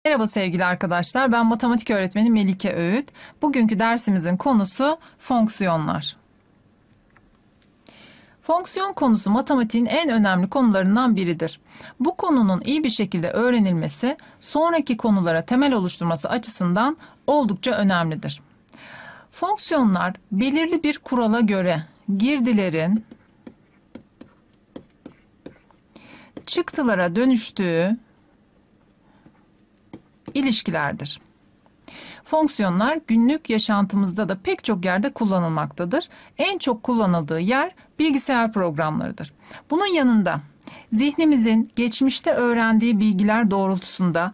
Merhaba sevgili arkadaşlar, ben matematik öğretmeni Melike Öğüt. Bugünkü dersimizin konusu fonksiyonlar. Fonksiyon konusu matematiğin en önemli konularından biridir. Bu konunun iyi bir şekilde öğrenilmesi, sonraki konulara temel oluşturması açısından oldukça önemlidir. Fonksiyonlar belirli bir kurala göre girdilerin çıktılara dönüştüğü ilişkilerdir. Fonksiyonlar günlük yaşantımızda da pek çok yerde kullanılmaktadır. En çok kullanıldığı yer bilgisayar programlarıdır. Bunun yanında zihnimizin geçmişte öğrendiği bilgiler doğrultusunda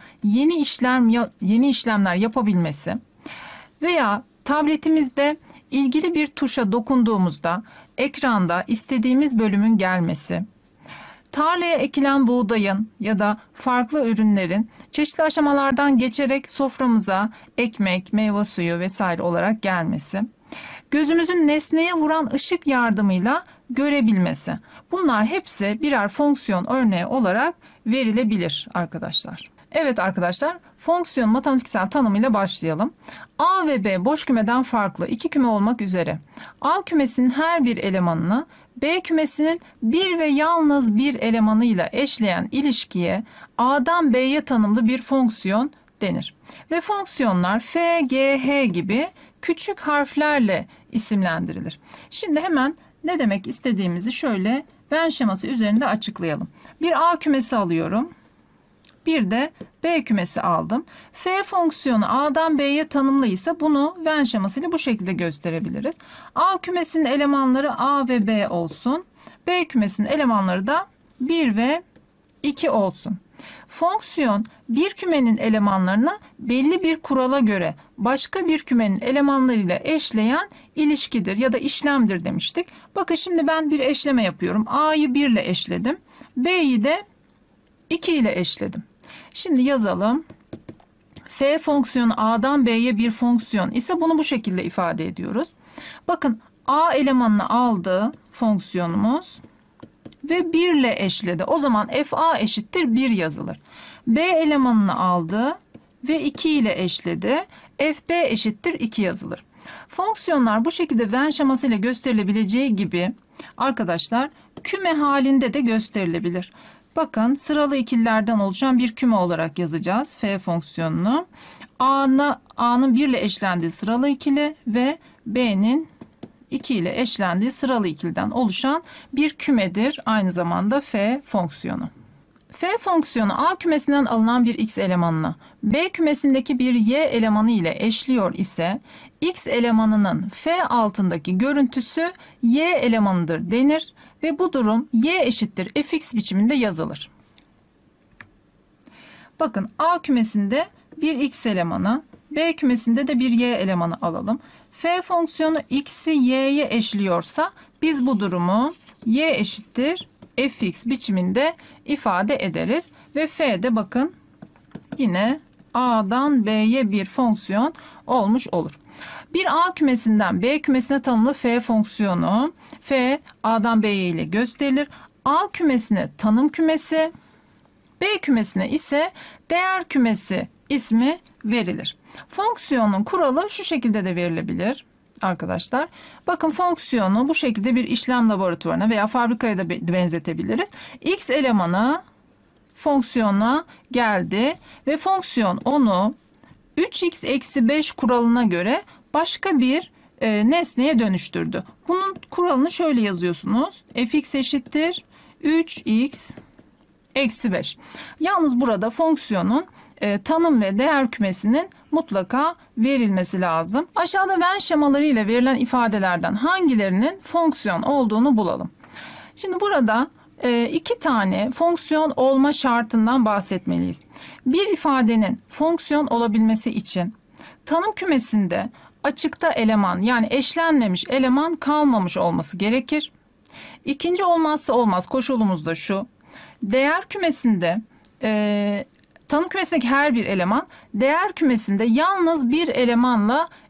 yeni işlemler yapabilmesi veya tabletimizde ilgili bir tuşa dokunduğumuzda ekranda istediğimiz bölümün gelmesi, tarlaya ekilen buğdayın ya da farklı ürünlerin çeşitli aşamalardan geçerek soframıza ekmek, meyve suyu vesaire olarak gelmesi, gözümüzün nesneye vuran ışık yardımıyla görebilmesi. Bunlar hepsi birer fonksiyon örneği olarak verilebilir arkadaşlar. Evet arkadaşlar, fonksiyon matematiksel tanımıyla başlayalım. A ve B boş kümeden farklı iki küme olmak üzere A kümesinin her bir elemanını B kümesinin bir ve yalnız bir elemanıyla eşleyen ilişkiye A'dan B'ye tanımlı bir fonksiyon denir. Ve fonksiyonlar F, G, H gibi küçük harflerle isimlendirilir. Şimdi hemen ne demek istediğimizi şöyle Venn şeması üzerinde açıklayalım. Bir A kümesi alıyorum. Bir de B kümesi aldım. F fonksiyonu A'dan B'ye tanımlıysa bunu Venn şemasıyla bu şekilde gösterebiliriz. A kümesinin elemanları A ve B olsun. B kümesinin elemanları da 1 ve 2 olsun. Fonksiyon bir kümenin elemanlarını belli bir kurala göre başka bir kümenin elemanlarıyla eşleyen ilişkidir ya da işlemdir demiştik. Bakın şimdi ben bir eşleme yapıyorum. A'yı 1 ile eşledim. B'yi de 2 ile eşledim. Şimdi yazalım. F fonksiyonu A'dan B'ye bir fonksiyon ise bunu bu şekilde ifade ediyoruz. Bakın A elemanını aldı fonksiyonumuz ve 1 ile eşledi. O zaman FA eşittir 1 yazılır. B elemanını aldı ve 2 ile eşledi. FB eşittir 2 yazılır. Fonksiyonlar bu şekilde Venn şemasıyla gösterilebileceği gibi arkadaşlar küme halinde de gösterilebilir. Bakın sıralı ikililerden oluşan bir küme olarak yazacağız F fonksiyonunu. A'nın 1 ile eşlendiği sıralı ikili ve B'nin 2 ile eşlendiği sıralı ikiliden oluşan bir kümedir aynı zamanda F fonksiyonu. F fonksiyonu A kümesinden alınan bir X elemanına B kümesindeki bir Y elemanı ile eşliyor ise X elemanının F altındaki görüntüsü Y elemanıdır denir ve bu durum Y eşittir fx biçiminde yazılır. Bakın A kümesinde bir X elemanı, B kümesinde de bir Y elemanı alalım. F fonksiyonu X'i Y'ye eşliyorsa biz bu durumu Y eşittir fx biçiminde ifade ederiz. Ve F'de bakın yine A'dan B'ye bir fonksiyon olmuş olur. Bir A kümesinden B kümesine tanımlı F fonksiyonu F A'dan B'ye ile gösterilir. A kümesine tanım kümesi, B kümesine ise değer kümesi ismi verilir. Fonksiyonun kuralı şu şekilde de verilebilir arkadaşlar. Bakın fonksiyonu bu şekilde bir işlem laboratuvarına veya fabrikaya da benzetebiliriz. X elemanı fonksiyona geldi ve fonksiyon onu 3x eksi 5 kuralına göre başka bir nesneye dönüştürdü. Bunun kuralını şöyle yazıyorsunuz. Fx eşittir 3x eksi 5. Yalnız burada fonksiyonun tanım ve değer kümesinin mutlaka verilmesi lazım. Aşağıda Venn şemaları ile verilen ifadelerden hangilerinin fonksiyon olduğunu bulalım. Şimdi burada iki tane fonksiyon olma şartından bahsetmeliyiz. Bir ifadenin fonksiyon olabilmesi için tanım kümesinde açıkta eleman yani eşlenmemiş eleman kalmamış olması gerekir. İkinci olmazsa olmaz koşulumuz da şu. Değer kümesinde tanım kümesindeki her bir eleman değer kümesinde yalnız bir elemanla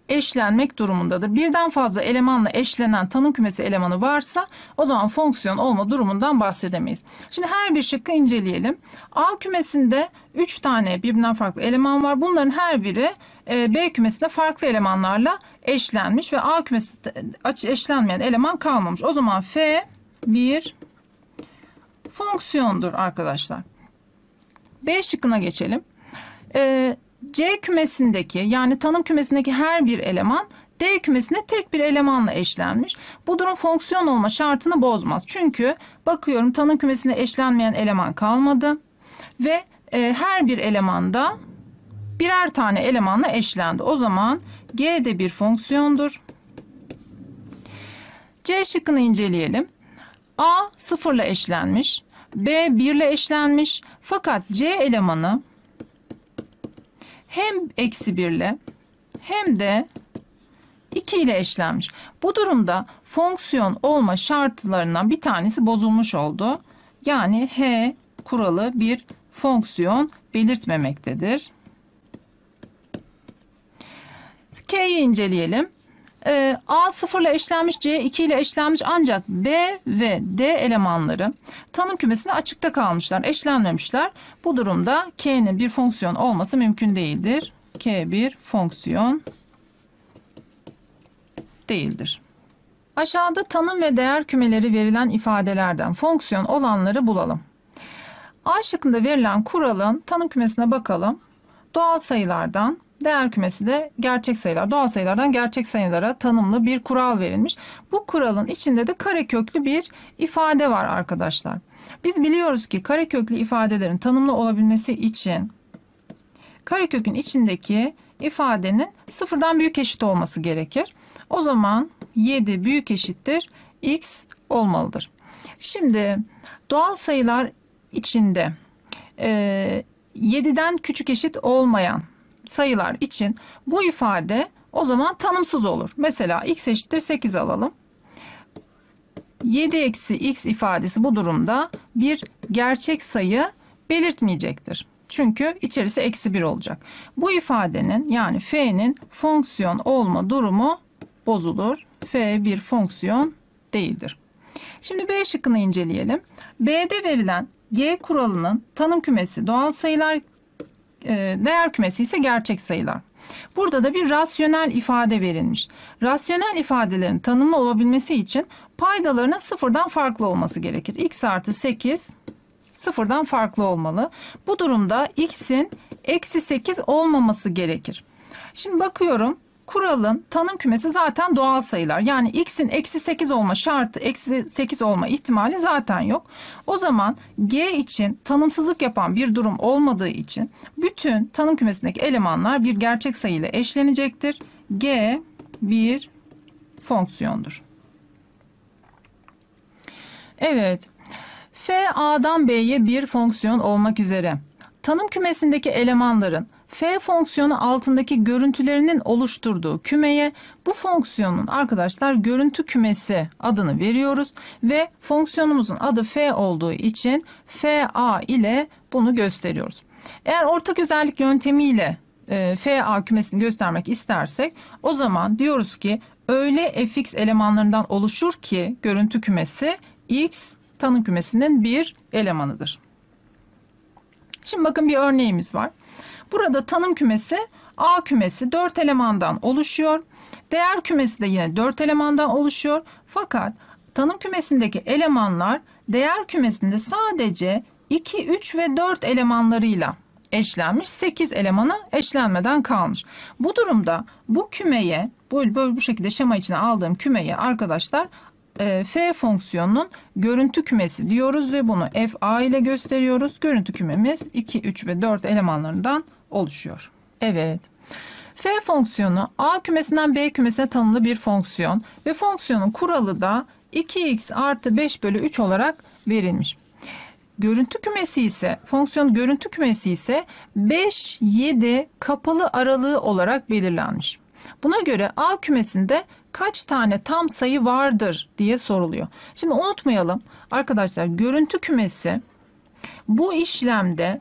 eşlenmek durumundadır. Birden fazla elemanla eşlenen tanım kümesi elemanı varsa o zaman fonksiyon olma durumundan bahsedemeyiz. Şimdi her bir şıkkı inceleyelim. A kümesinde 3 tane birbirinden farklı eleman var. Bunların her biri B kümesinde farklı elemanlarla eşlenmiş ve A kümesinde eşlenmeyen eleman kalmamış. O zaman F bir fonksiyondur arkadaşlar. B şıkkına geçelim. C kümesindeki yani tanım kümesindeki her bir eleman D kümesinde tek bir elemanla eşlenmiş. Bu durum fonksiyon olma şartını bozmaz. Çünkü bakıyorum tanım kümesinde eşlenmeyen eleman kalmadı ve her bir elemanda birer tane elemanla eşlendi. O zaman G de bir fonksiyondur. C şıkkını inceleyelim. A 0 ile eşlenmiş. B 1 ile eşlenmiş. Fakat C elemanı hem -1 ile hem de 2 ile eşlenmiş. Bu durumda fonksiyon olma şartlarından bir tanesi bozulmuş oldu. Yani H kuralı bir fonksiyon belirtmemektedir. K'yi inceleyelim. A 0 ile eşlenmiş, C 2 ile eşlenmiş ancak B ve D elemanları tanım kümesinde açıkta kalmışlar, eşlenmemişler. Bu durumda K'nin bir fonksiyon olması mümkün değildir. K bir fonksiyon değildir. Aşağıda tanım ve değer kümeleri verilen ifadelerden fonksiyon olanları bulalım. A şıkkında verilen kuralın tanım kümesine bakalım. Doğal sayılardan, değer kümesi de gerçek sayılar. Doğal sayılardan gerçek sayılara tanımlı bir kural verilmiş. Bu kuralın içinde de kareköklü bir ifade var arkadaşlar. Biz biliyoruz ki kareköklü ifadelerin tanımlı olabilmesi için karekökün içindeki ifadenin sıfırdan büyük eşit olması gerekir. O zaman 7 büyük eşittir x olmalıdır. Şimdi doğal sayılar içinde 7'den küçük eşit olmayan sayılar için bu ifade o zaman tanımsız olur. Mesela x eşittir 8 alalım. 7 eksi x ifadesi bu durumda bir gerçek sayı belirtmeyecektir. Çünkü içerisi -1 olacak. Bu ifadenin yani f'nin fonksiyon olma durumu bozulur. F bir fonksiyon değildir. Şimdi B şıkkını inceleyelim. B'de verilen G kuralının tanım kümesi doğal sayılar, değer kümesi ise gerçek sayılar. Burada da bir rasyonel ifade verilmiş. Rasyonel ifadelerin tanımlı olabilmesi için paydalarının sıfırdan farklı olması gerekir. X artı 8 sıfırdan farklı olmalı. Bu durumda x'in -8 olmaması gerekir. Şimdi bakıyorum. Kuralın tanım kümesi zaten doğal sayılar. Yani x'in -8 olma şartı, -8 olma ihtimali zaten yok. O zaman G için tanımsızlık yapan bir durum olmadığı için bütün tanım kümesindeki elemanlar bir gerçek sayı ile eşlenecektir. G bir fonksiyondur. Evet. F A'dan B'ye bir fonksiyon olmak üzere tanım kümesindeki elemanların F fonksiyonu altındaki görüntülerinin oluşturduğu kümeye bu fonksiyonun arkadaşlar görüntü kümesi adını veriyoruz ve fonksiyonumuzun adı F olduğu için FA ile bunu gösteriyoruz. Eğer ortak özellik yöntemiyle FA kümesini göstermek istersek o zaman diyoruz ki öyle fx elemanlarından oluşur ki görüntü kümesi x tanım kümesinin bir elemanıdır. Şimdi bakın bir örneğimiz var. Burada tanım kümesi A kümesi 4 elemandan oluşuyor. Değer kümesi de yine 4 elemandan oluşuyor. Fakat tanım kümesindeki elemanlar değer kümesinde sadece 2, 3 ve 4 elemanlarıyla eşlenmiş. 8 elemanı eşlenmeden kalmış. Bu durumda bu kümeye bu şekilde şema içine aldığım kümeye arkadaşlar F fonksiyonunun görüntü kümesi diyoruz ve bunu FA ile gösteriyoruz. Görüntü kümemiz 2, 3 ve 4 elemanlarından oluşuyor. Evet. F fonksiyonu A kümesinden B kümesine tanımlı bir fonksiyon ve fonksiyonun kuralı da 2x artı 5 bölü 3 olarak verilmiş. Görüntü kümesi ise fonksiyon görüntü kümesi ise 5, 7 kapalı aralığı olarak belirlenmiş. Buna göre A kümesinde kaç tane tam sayı vardır diye soruluyor. Şimdi unutmayalım arkadaşlar görüntü kümesi bu işlemde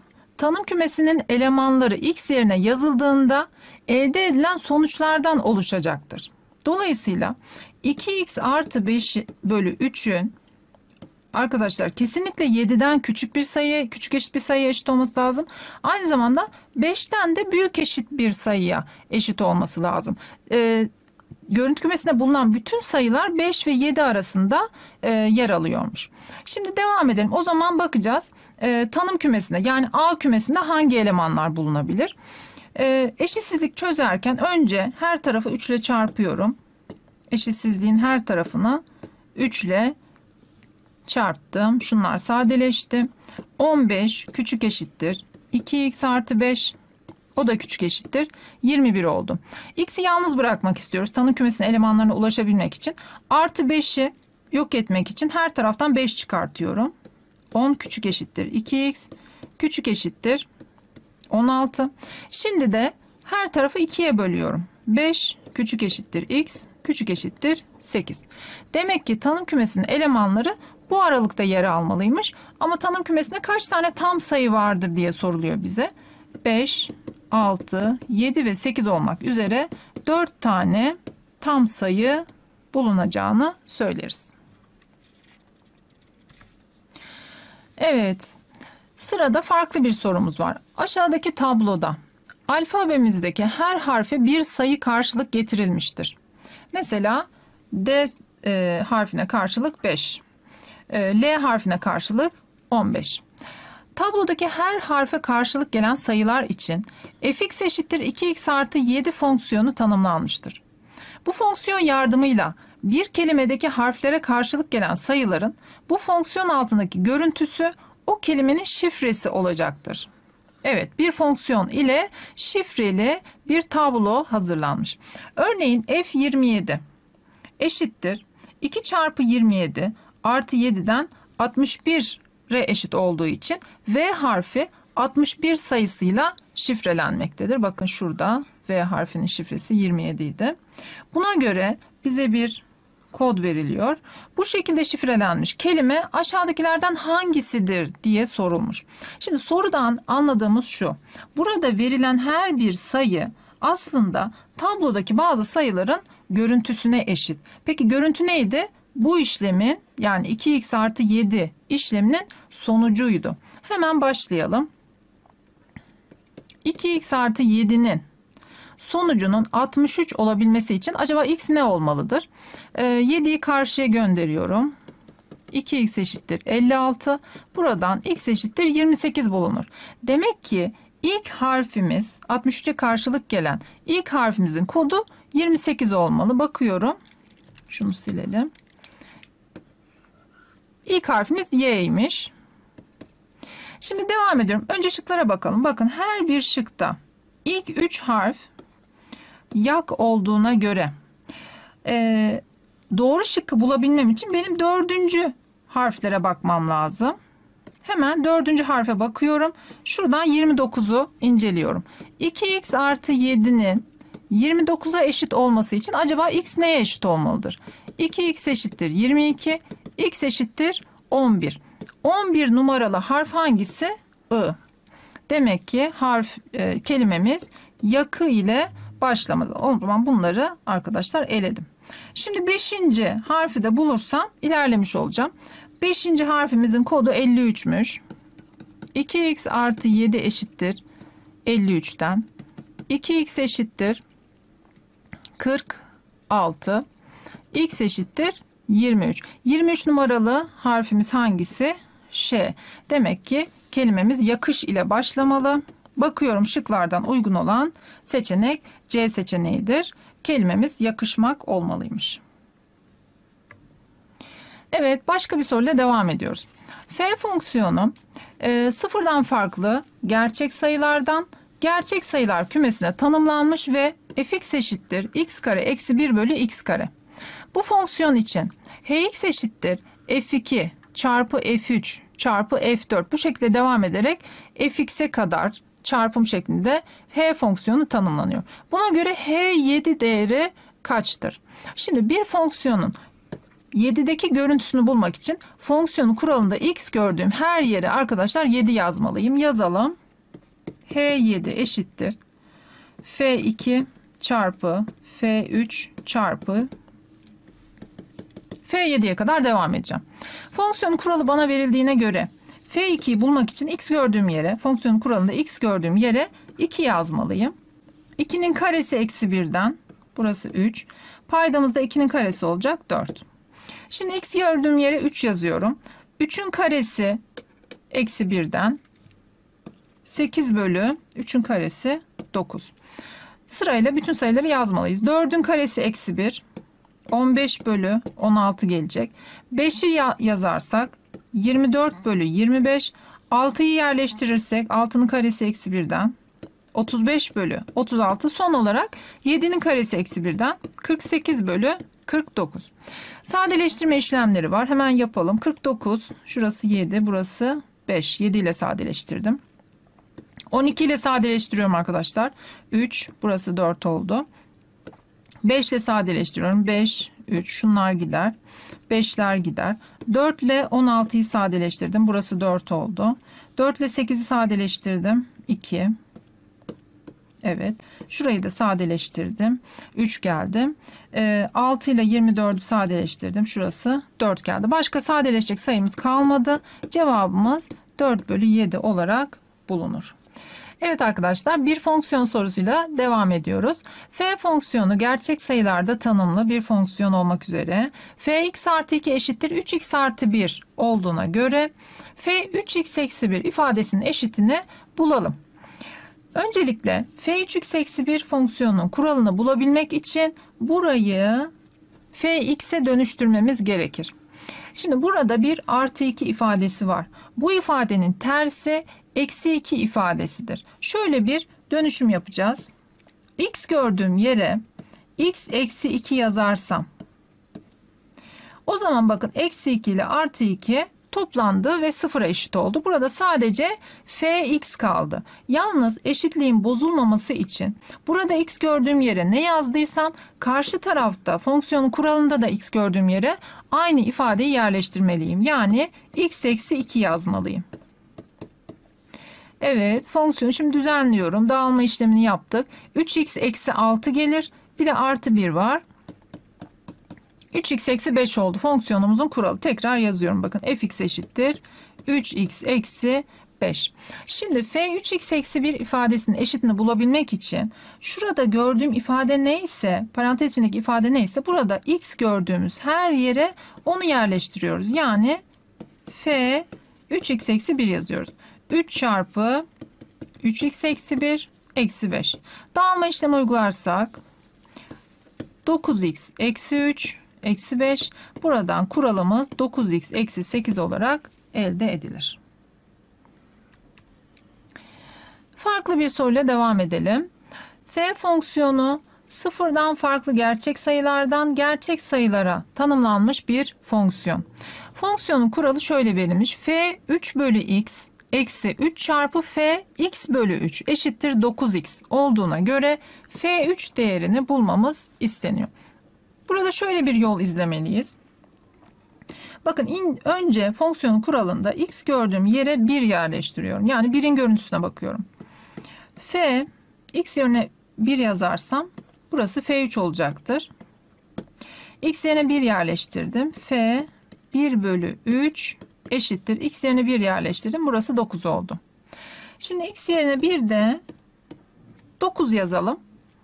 tanım kümesinin elemanları x yerine yazıldığında elde edilen sonuçlardan oluşacaktır. Dolayısıyla 2x artı 5 bölü 3'ün arkadaşlar kesinlikle 7'den küçük bir sayı, küçük eşit bir sayıya eşit olması lazım. Aynı zamanda 5'ten de büyük eşit bir sayıya eşit olması lazım. Görüntü kümesinde bulunan bütün sayılar 5 ve 7 arasında yer alıyormuş. Şimdi devam edelim. O zaman bakacağız tanım kümesinde, yani A kümesinde hangi elemanlar bulunabilir? Eşitsizlik çözerken önce her tarafı 3 ile çarpıyorum. Eşitsizliğin her tarafını 3 ile çarptım. Şunlar sadeleşti. 15 küçük eşittir 2x artı 5. O da küçük eşittir 21 oldu. X'i yalnız bırakmak istiyoruz. Tanım kümesinin elemanlarına ulaşabilmek için. Artı 5'i yok etmek için her taraftan 5 çıkartıyorum. 10 küçük eşittir 2x. Küçük eşittir 16. Şimdi de her tarafı 2'ye bölüyorum. 5 küçük eşittir x. Küçük eşittir 8. Demek ki tanım kümesinin elemanları bu aralıkta yer almalıymış. Ama tanım kümesinde kaç tane tam sayı vardır diye soruluyor bize. 5, 6, 7 ve 8 olmak üzere 4 tane tam sayı bulunacağını söyleriz. Evet, sırada farklı bir sorumuz var. Aşağıdaki tabloda alfabemizdeki her harfe bir sayı karşılık getirilmiştir. Mesela D harfine karşılık 5, L harfine karşılık 15. Tablodaki her harfe karşılık gelen sayılar için fx eşittir 2x artı 7 fonksiyonu tanımlanmıştır. Bu fonksiyon yardımıyla bir kelimedeki harflere karşılık gelen sayıların bu fonksiyon altındaki görüntüsü o kelimenin şifresi olacaktır. Evet, bir fonksiyon ile şifreli bir tablo hazırlanmış. Örneğin f27 eşittir 2 çarpı 27 artı 7'den 61'e eşit olduğu için V harfi 61 sayısıyla şifrelenmektedir. Bakın şurada V harfinin şifresi 27 idi. Buna göre bize bir kod veriliyor. Bu şekilde şifrelenmiş kelime aşağıdakilerden hangisidir diye sorulmuş. Şimdi sorudan anladığımız şu. Burada verilen her bir sayı aslında tablodaki bazı sayıların görüntüsüne eşit. Peki görüntü neydi? Bu işlemin, yani 2x artı 7 işleminin sonucuydu. Hemen başlayalım. 2x artı 7'nin sonucunun 63 olabilmesi için acaba x ne olmalıdır? 7'yi karşıya gönderiyorum. 2x eşittir 56. Buradan x eşittir 28 bulunur. Demek ki ilk harfimiz, 63'e karşılık gelen ilk harfimizin kodu 28 olmalı. Bakıyorum. Şunu silelim. İlk harfimiz y'ymiş. Şimdi devam ediyorum. Önce şıklara bakalım. Bakın her bir şıkta ilk 3 harf yak olduğuna göre doğru şıkkı bulabilmem için benim 4. harflere bakmam lazım. Hemen 4. harfe bakıyorum. Şuradan 29'u inceliyorum. 2x artı 7'nin 29'a eşit olması için acaba x neye eşit olmalıdır? 2x eşittir 22, x eşittir 11. 11 numaralı harf hangisi? I. Demek ki kelimemiz yakı ile başlamalı. O zaman bunları arkadaşlar eledim. Şimdi 5. harfi de bulursam ilerlemiş olacağım. 5. harfimizin kodu 53'müş. 2x artı 7 eşittir 53'ten. 2x eşittir 46. X eşittir 23. 23 numaralı harfimiz hangisi? Ş. Demek ki kelimemiz yakış ile başlamalı. Bakıyorum, şıklardan uygun olan seçenek C seçeneğidir. Kelimemiz yakışmak olmalıymış. Evet, başka bir soruyla devam ediyoruz. F fonksiyonu sıfırdan farklı gerçek sayılardan gerçek sayılar kümesine tanımlanmış ve fx eşittir x kare eksi 1 bölü x kare. Bu fonksiyon için hx eşittir f2 çarpı f3 çarpı f4 bu şekilde devam ederek fx'e kadar çarpım şeklinde h fonksiyonu tanımlanıyor. Buna göre h7 değeri kaçtır? Şimdi bir fonksiyonun 7'deki görüntüsünü bulmak için fonksiyonun kuralında x gördüğüm her yere arkadaşlar 7 yazmalıyım. Yazalım. H7 eşittir F2 çarpı F3 çarpı F7'ye kadar devam edeceğim. Fonksiyonun kuralı bana verildiğine göre F2'yi bulmak için x gördüğüm yere, fonksiyonun kuralında x gördüğüm yere 2 yazmalıyım. 2'nin karesi eksi 1'den, burası 3. Paydamızda 2'nin karesi olacak 4. Şimdi x gördüğüm yere 3 yazıyorum. 3'ün karesi eksi 1'den 8 bölü 3'ün karesi 9. Sırayla bütün sayıları yazmalıyız. 4'ün karesi eksi 1. 15 bölü 16 gelecek. 5'i yazarsak 24 bölü 25. 6'yı yerleştirirsek 6'nın karesi eksi 1'den 35 bölü 36. Son olarak 7'nin karesi eksi 1'den 48 bölü 49. Sadeleştirme işlemleri var. Hemen yapalım. 49, şurası 7, burası 5. 7 ile sadeleştirdim. 12 ile sadeleştiriyorum arkadaşlar. 3, burası 4 oldu. 5 ile sadeleştiriyorum. 5, 3, şunlar gider. 5'ler gider. 4 ile 16'yı sadeleştirdim. Burası 4 oldu. 4 ile 8'i sadeleştirdim. 2. Evet. Şurayı da sadeleştirdim. 3 geldi. 6 ile 24'ü sadeleştirdim. Şurası 4 geldi. Başka sadeleşecek sayımız kalmadı. Cevabımız 4 bölü 7 olarak bulunur. Evet arkadaşlar, bir fonksiyon sorusuyla devam ediyoruz. F fonksiyonu gerçek sayılarda tanımlı bir fonksiyon olmak üzere fx artı 2 eşittir 3x artı 1 olduğuna göre f 3x eksi 1 ifadesinin eşitini bulalım. Öncelikle f 3x eksi 1 fonksiyonunun kuralını bulabilmek için burayı fx'e dönüştürmemiz gerekir. Şimdi burada bir artı 2 ifadesi var. Bu ifadenin tersi eksi 2 ifadesidir. Şöyle bir dönüşüm yapacağız. X gördüğüm yere x eksi 2 yazarsam, o zaman bakın eksi 2 ile artı 2 toplandı ve sıfıra eşit oldu. Burada sadece fx kaldı. Yalnız eşitliğin bozulmaması için burada x gördüğüm yere ne yazdıysam karşı tarafta fonksiyonun kuralında da x gördüğüm yere aynı ifadeyi yerleştirmeliyim. Yani x eksi 2 yazmalıyım. Evet, fonksiyonu şimdi düzenliyorum. Dağılma işlemini yaptık. 3x eksi 6 gelir. Bir de artı 1 var. 3x eksi 5 oldu fonksiyonumuzun kuralı. Tekrar yazıyorum. Bakın fx eşittir 3x eksi 5. Şimdi f 3x eksi 1 ifadesinin eşitini bulabilmek için şurada gördüğüm ifade neyse, parantez içindeki ifade neyse, burada x gördüğümüz her yere onu yerleştiriyoruz. Yani f 3x eksi 1 yazıyoruz. 3 çarpı 3x eksi 1 eksi 5. Dağılma işlemi uygularsak 9x eksi 3 eksi 5. Buradan kuralımız 9x eksi 8 olarak elde edilir. Farklı bir soruyla devam edelim. F fonksiyonu sıfırdan farklı gerçek sayılardan gerçek sayılara tanımlanmış bir fonksiyon. Fonksiyonun kuralı şöyle verilmiş. F 3 bölü x eksi 3 çarpı f x bölü 3 eşittir 9x olduğuna göre f3 değerini bulmamız isteniyor. Burada şöyle bir yol izlemeliyiz. Bakın önce fonksiyonun kuralında x gördüğüm yere 1 yerleştiriyorum. Yani 1'in görüntüsüne bakıyorum. F x yerine 1 yazarsam burası f3 olacaktır. X yerine 1 yerleştirdim. F 1 bölü 3 eşittir. X yerine 1 yerleştirdim. Burası 9 oldu. Şimdi x yerine bir de 9 yazalım.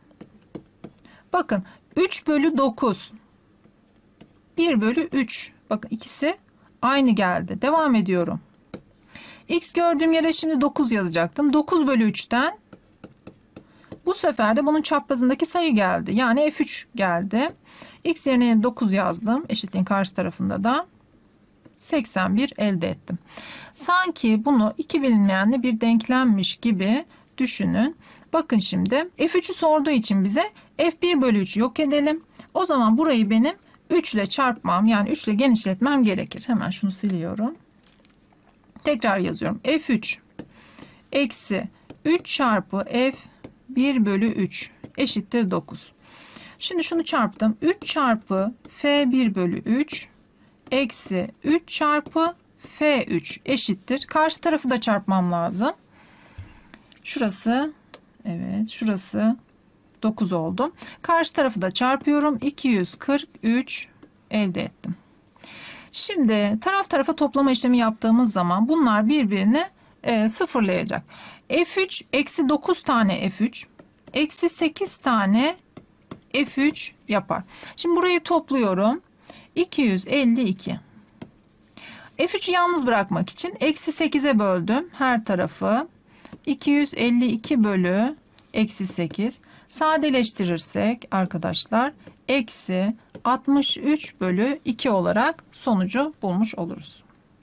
Bakın 3 bölü 9. 1 bölü 3. Bakın ikisi aynı geldi. Devam ediyorum. X gördüğüm yere şimdi 9 yazacaktım. 9 bölü 3'ten bu sefer de bunun çaprazındaki sayı geldi. Yani F3 geldi. X yerine 9 yazdım. Eşitliğin karşı tarafında da 81 elde ettim. Sanki bunu iki bilinmeyenli bir denklemmiş gibi düşünün. Bakın şimdi F3'ü sorduğu için bize F1 bölü 3'ü yok edelim. O zaman burayı benim 3 ile çarpmam, yani 3 ile genişletmem gerekir. Hemen şunu siliyorum. Tekrar yazıyorum. F3 eksi 3 çarpı F1 bölü 3 eşittir 9. Şimdi şunu çarptım. 3 çarpı F1 bölü 3 eksi 3 çarpı F3 eşittir. Karşı tarafı da çarpmam lazım. Şurası, evet, şurası 9 oldu. Karşı tarafı da çarpıyorum. 243 elde ettim. Şimdi taraf tarafa toplama işlemi yaptığımız zaman bunlar birbirini sıfırlayacak. F3 eksi 9 tane F3 eksi 8 tane F3 yapar. Şimdi burayı topluyorum. 252. F3'ü yalnız bırakmak için eksi 8'e böldüm her tarafı. 252 bölü eksi 8. Sadeleştirirsek arkadaşlar eksi 63 bölü 2 olarak sonucu bulmuş oluruz.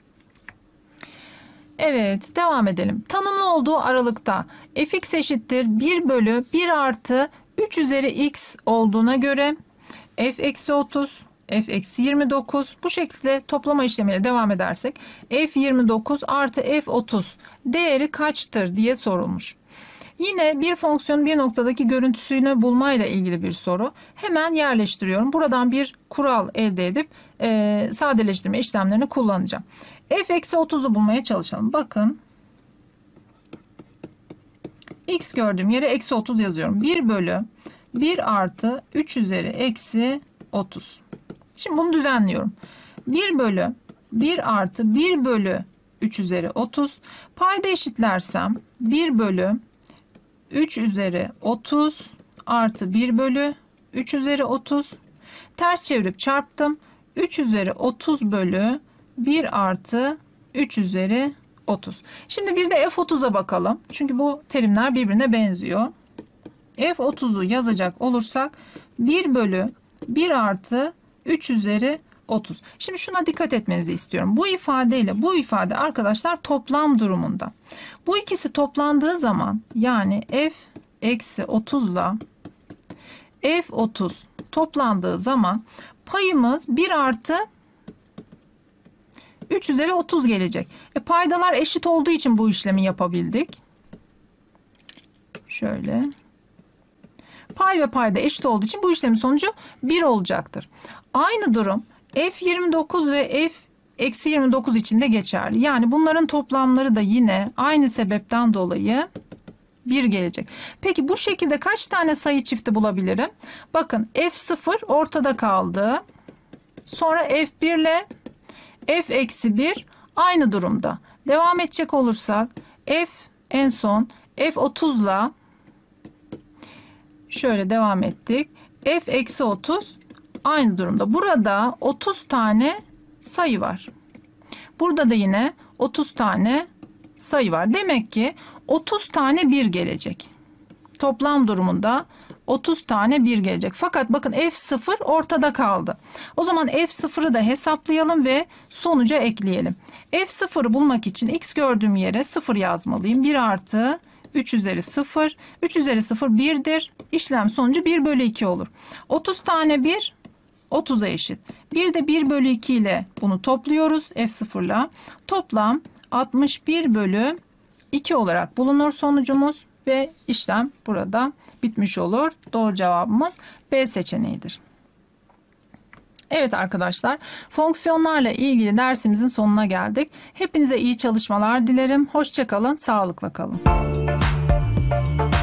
Evet, devam edelim. Tanımlı olduğu aralıkta fx eşittir 1 bölü 1 artı 3 üzeri x olduğuna göre f eksi 30, f eksi 29 bu şekilde toplama işlemiyle devam edersek f 29 artı f 30 değeri kaçtır diye sorulmuş. Yine bir fonksiyonun bir noktadaki görüntüsünü bulmayla ilgili bir soru. Hemen yerleştiriyorum. Buradan bir kural elde edip sadeleştirme işlemlerini kullanacağım. F eksi 30'u bulmaya çalışalım. Bakın. X gördüğüm yere eksi 30 yazıyorum. 1 bölü 1 artı 3 üzeri eksi 30. Şimdi bunu düzenliyorum. 1 bölü 1 artı 1 bölü 3 üzeri 30. Payda eşitlersem 1 bölü 3 üzeri 30 artı 1 bölü 3 üzeri 30. Ters çevirip çarptım. 3 üzeri 30 bölü 1 artı 3 üzeri 30. Şimdi bir de F30'a bakalım. Çünkü bu terimler birbirine benziyor. F30'u yazacak olursak 1 bölü 1 artı 3 üzeri 30. Şimdi şuna dikkat etmenizi istiyorum. Bu ifade ile bu ifade arkadaşlar toplam durumunda. Bu ikisi toplandığı zaman yani f eksi 30 ile f30 toplandığı zaman payımız 1 artı 3 üzeri 30 gelecek. Paydalar eşit olduğu için bu işlemi yapabildik. Şöyle. Pay ve payda eşit olduğu için bu işlemin sonucu 1 olacaktır. Aynı durum f29 ve f eksi 29 için de geçerli. Yani bunların toplamları da yine aynı sebepten dolayı 1 gelecek. Peki bu şekilde kaç tane sayı çifti bulabilirim? Bakın f0 ortada kaldı. Sonra f1 ile f eksi 1 aynı durumda. Devam edecek olursak f en son f30 ile şöyle devam ettik. F eksi 30 aynı durumda. Burada 30 tane sayı var. Burada da yine 30 tane sayı var. Demek ki 30 tane 1 gelecek. Toplam durumunda 30 tane 1 gelecek. Fakat bakın F0 ortada kaldı. O zaman F0'ı da hesaplayalım ve sonuca ekleyelim. F0'ı bulmak için x gördüğüm yere 0 yazmalıyım. 1 artı 3 üzeri 0. 3 üzeri 0 1'dir. İşlem sonucu 1 bölü 2 olur. 30 tane 1 30'a eşit. Bir de 1 bölü 2 ile bunu topluyoruz F0 ile. Toplam 61 bölü 2 olarak bulunur sonucumuz ve işlem burada bitmiş olur. Doğru cevabımız B seçeneğidir. Evet arkadaşlar, fonksiyonlarla ilgili dersimizin sonuna geldik. Hepinize iyi çalışmalar dilerim. Hoşça kalın, sağlıkla kalın.